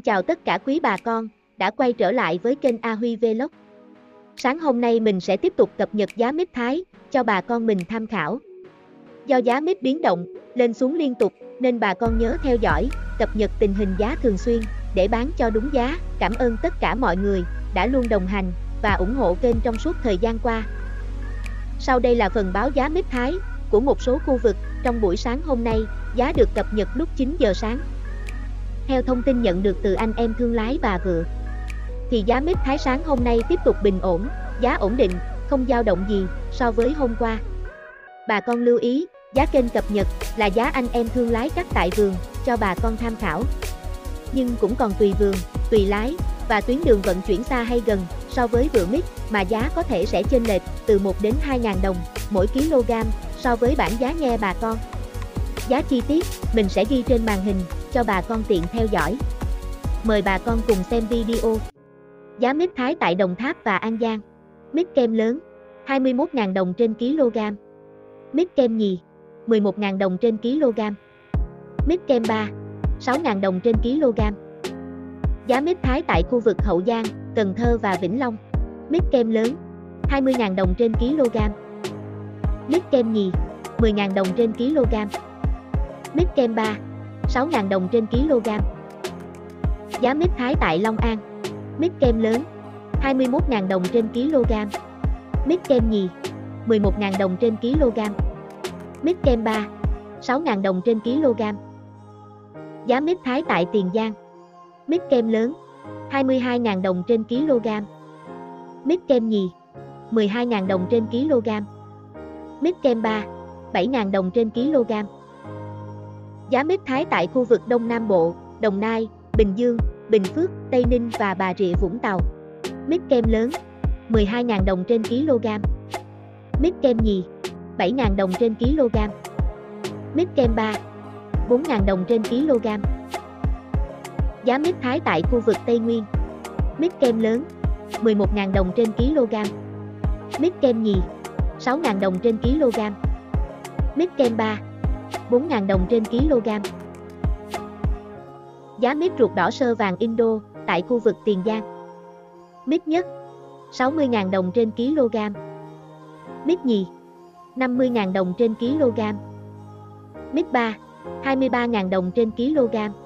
Xin chào tất cả quý bà con, đã quay trở lại với kênh A Huy Vlog. Sáng hôm nay mình sẽ tiếp tục cập nhật giá mít Thái, cho bà con mình tham khảo. Do giá mít biến động, lên xuống liên tục, nên bà con nhớ theo dõi, cập nhật tình hình giá thường xuyên, để bán cho đúng giá. Cảm ơn tất cả mọi người, đã luôn đồng hành, và ủng hộ kênh trong suốt thời gian qua. Sau đây là phần báo giá mít Thái, của một số khu vực, trong buổi sáng hôm nay, giá được cập nhật lúc 9 giờ sáng. Theo thông tin nhận được từ anh em thương lái bà vựa, thì giá mít Thái sáng hôm nay tiếp tục bình ổn, giá ổn định, không dao động gì so với hôm qua. Bà con lưu ý, giá kênh cập nhật là giá anh em thương lái cắt tại vườn, cho bà con tham khảo. Nhưng cũng còn tùy vườn, tùy lái, và tuyến đường vận chuyển xa hay gần, so với vựa mít, mà giá có thể sẽ chênh lệch từ 1 đến 2.000 đồng mỗi kg so với bảng giá nghe bà con. Giá chi tiết, mình sẽ ghi trên màn hình, cho bà con tiện theo dõi. Mời bà con cùng xem video. Giá mít Thái tại Đồng Tháp và An Giang. Mít kem lớn, 21.000 đồng trên kg. Mít kem nhì, 11.000 đồng trên kg. Mít kem 3, 6.000 đồng trên kg. Giá mít Thái tại khu vực Hậu Giang, Cần Thơ và Vĩnh Long. Mít kem lớn, 20.000 đồng trên kg. Mít kem nhì, 10.000 đồng trên kg. Mít kem 3, 6.000 đồng trên kg. Giá mít Thái tại Long An. Mít kem lớn, 21.000 đồng trên kg. Mít kem nhì, 11.000 đồng trên kg. Mít kem 3, 6.000 đồng trên kg. Giá mít Thái tại Tiền Giang. Mít kem lớn, 22.000 đồng trên kg. Mít kem nhì, 12.000 đồng trên kg. Mít kem 3, 7.000 đồng trên kg. Giá mít Thái tại khu vực Đông Nam Bộ, Đồng Nai, Bình Dương, Bình Phước, Tây Ninh và Bà Rịa Vũng Tàu. Mít kem lớn, 12.000 đồng trên kg. Mít kem nhì, 7.000 đồng trên kg. Mít kem 3, 4.000 đồng trên kg. Giá mít Thái tại khu vực Tây Nguyên. Mít kem lớn, 11.000 đồng trên kg. Mít kem nhì, 6.000 đồng trên kg. Mít kem 3, 4.000 đồng trên kg. Giá mít ruột đỏ sơ vàng Indo, tại khu vực Tiền Giang. Mít nhất, 60.000 đồng trên kg. Mít nhì, 50.000 đồng trên kg. Mít 3, 23.000 đồng trên kg.